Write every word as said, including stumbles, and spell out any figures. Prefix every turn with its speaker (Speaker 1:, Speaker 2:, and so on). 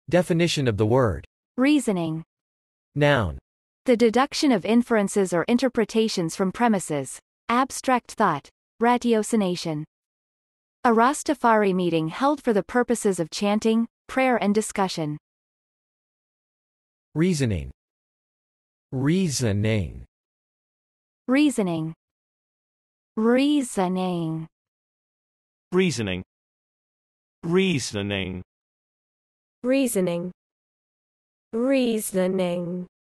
Speaker 1: Definition of the word.
Speaker 2: Reasoning.
Speaker 1: Noun.
Speaker 2: The deduction of inferences or interpretations from premises. Abstract thought. Ratiocination. A Rastafari meeting held for the purposes of chanting, prayer and discussion.
Speaker 1: Reasoning. Reasoning.
Speaker 2: Reasoning. Reasoning.
Speaker 3: Reasoning. Reasoning.
Speaker 4: Reasoning. Reasoning.